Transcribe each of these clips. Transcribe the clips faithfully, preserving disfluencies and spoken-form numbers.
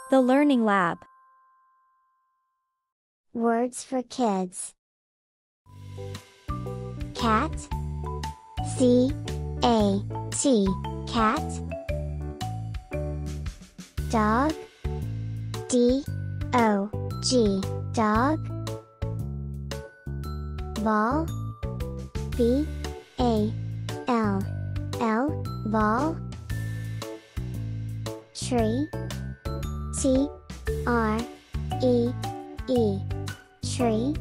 The Learning Lab. Words for kids. Cat. C A T. Cat. Dog. D O G. Dog. Ball. B A L L. Ball. Tree. T R E E. Tree.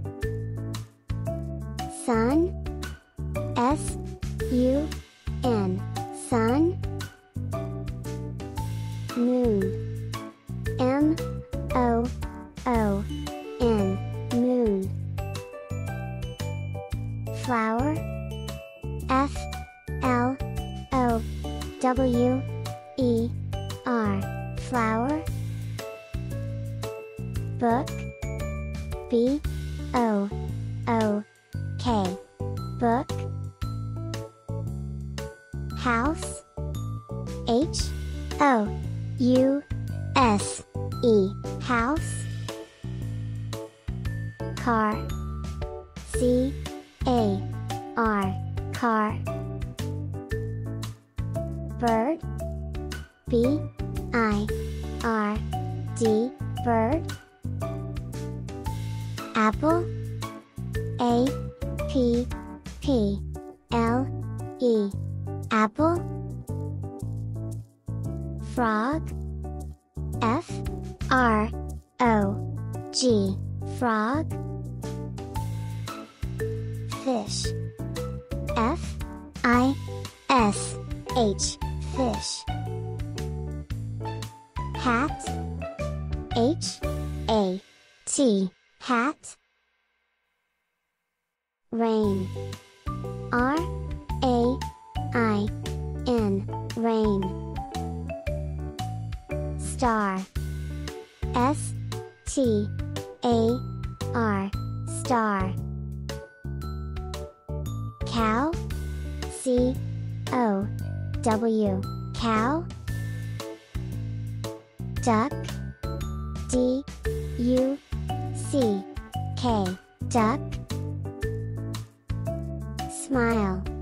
Sun. S U N. Sun. Moon. M O O N. Moon. Flower. F L O W E R. Flower. Book. B O O K. Book. House. H O U S E. House. Car. C A R. Car. Bird. B I R D. Bird. Apple. A P P L E. Apple. Frog. F R O G. Frog. Fish. F I S H. Fish. Hat. H A T. Hat. Rain. R A I N. Rain. Star. S T A R. Star. Cow. C O W. Cow. Duck. D U C K. Duck. Smile.